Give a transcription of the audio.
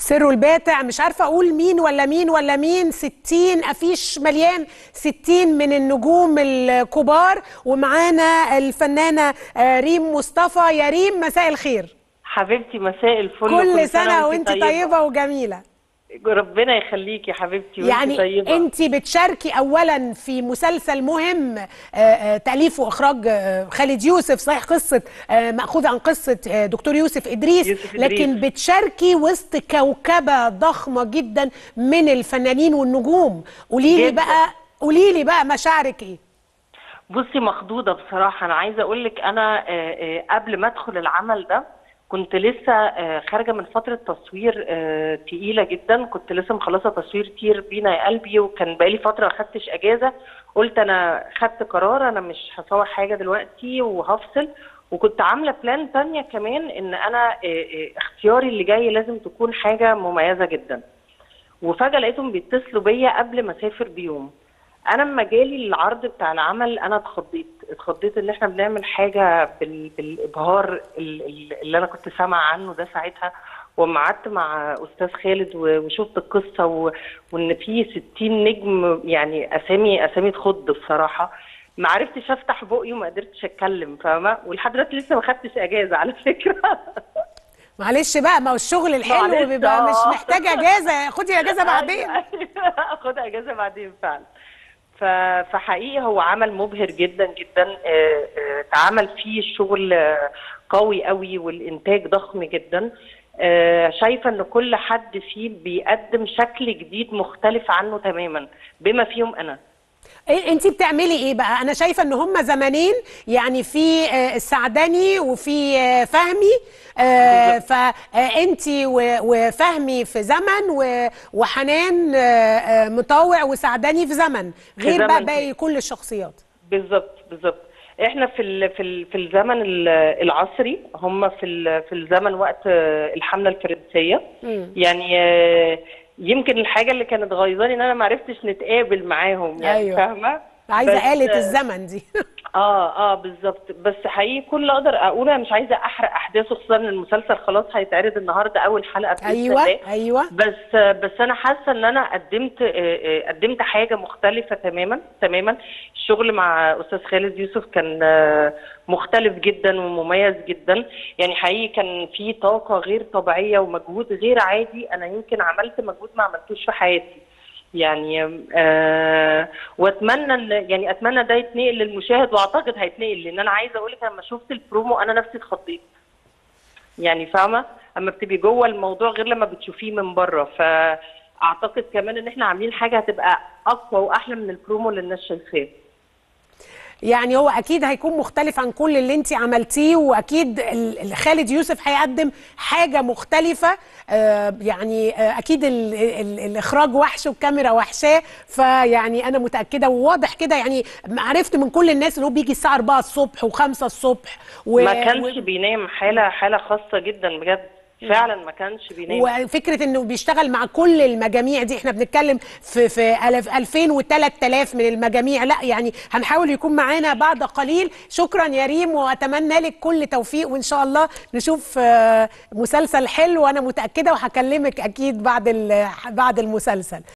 سره الباتع، مش عارفه اقول مين ولا مين ولا مين، 60 افيش مليان 60 من النجوم الكبار. ومعانا الفنانه ريم مصطفى. يا ريم مساء الخير. حبيبتي مساء الفل. كل سنه وانت طيبه وجميله. ربنا يخليكي يا حبيبتي وانت يعني طيبه. انت بتشاركي اولا في مسلسل مهم تأليف واخراج خالد يوسف، صحيح قصه مأخوذه عن قصه دكتور يوسف إدريس، لكن بتشاركي وسط كوكبه ضخمه جدا من الفنانين والنجوم. قولي لي بقى مشاعرك ايه؟ بصي مخضوضه بصراحه. انا عايزه اقول لك انا قبل ما ادخل العمل ده كنت لسه خارجه من فتره تصوير تقيله جدا. كنت لسه مخلصه تصوير طير بينا يا قلبي، وكان بقالي فتره ما خدتش اجازه. قلت انا خدت قرار، انا مش هصور حاجه دلوقتي وهفصل. وكنت عامله بلان تانية كمان ان انا اختياري اللي جاي لازم تكون حاجه مميزه جدا. وفجاه لقيتهم بيتصلوا بيا قبل ما اسافر بيوم. انا لما جالي العرض بتاع العمل انا اتخضيت ان احنا بنعمل حاجه بالابهار اللي انا كنت سامعه عنه ده ساعتها. وما قعدت مع استاذ خالد وشفت القصه وان في 60 نجم، يعني اسامي تخض بصراحه. ما عرفتش افتح بقي وما قدرتش اتكلم، فاهمه؟ ولحد دلوقتي لسه ما خدتش اجازه على فكره. معلش بقى، ما هو الشغل الحلو بيبقى مش محتاج اجازه. خدي اجازه بعدين. خد اجازه بعدين فعلا. فحقيقي هو عمل مبهر جدا جدا. اتعمل فيه شغل قوي قوي والانتاج ضخم جدا. شايفه ان كل حد فيه بيقدم شكل جديد مختلف عنه تماما بما فيهم انا. انت بتعملي ايه بقى؟ انا شايفه ان هم زمانين، يعني في السعدني وفي فهمي. فانت وفهمي في زمن وحنان مطاوع وسعدني في زمن غير بقى باقي كل الشخصيات. بالظبط. احنا في الزمن العصري، هم في الزمن وقت الحمله الفرنسيه. يعني يمكن الحاجه اللي كانت غيظاني ان انا ما عرفتش نتقابل معاهم، يعني أيوة. فاهمه؟ عايزه آلة الزمن دي. بالظبط. بس حقيقي كل اللي اقدر اقوله، انا مش عايزه احرق احداثه، خصوصا ان المسلسل خلاص هيتعرض النهارده اول حلقه باذن الله. ايوه. بس انا حاسه ان انا قدمت حاجه مختلفه تماما. الشغل مع استاذ خالد يوسف كان مختلف جدا ومميز جدا. يعني حقيقي كان في طاقه غير طبيعيه ومجهود غير عادي. انا يمكن عملت مجهود ما عملتوش في حياتي يعني. واتمنى اتمنى ده يتنقل للمشاهد، واعتقد هيتنقل. لان انا عايزه اقول لك لما شفت البرومو انا نفسي اتخضيت، يعني فاهمه؟ اما بتبقي جوه الموضوع غير لما بتشوفيه من بره. فاعتقد كمان ان احنا عاملين حاجه هتبقى اقوى واحلى من البرومو اللي الناس شايفاه. يعني هو اكيد هيكون مختلف عن كل اللي انت عملتيه، واكيد خالد يوسف هيقدم حاجه مختلفه. يعني اكيد الاخراج وحش والكاميرا وحشاه. فيعني انا متاكده وواضح كده، يعني عرفت من كل الناس اللي هو بيجي الساعه 4 الصبح و5 الصبح ما كانش بينام. حاله خاصه جدا بجد، فعلا ما كانش بينام. وفكره انه بيشتغل مع كل المجاميع دي، احنا بنتكلم في 2000 و3000 من المجاميع. لا يعني هنحاول يكون معانا بعد قليل. شكرا يا ريم، واتمنى لك كل توفيق، وان شاء الله نشوف مسلسل حلو. وانا متاكده وهكلمك اكيد بعد المسلسل.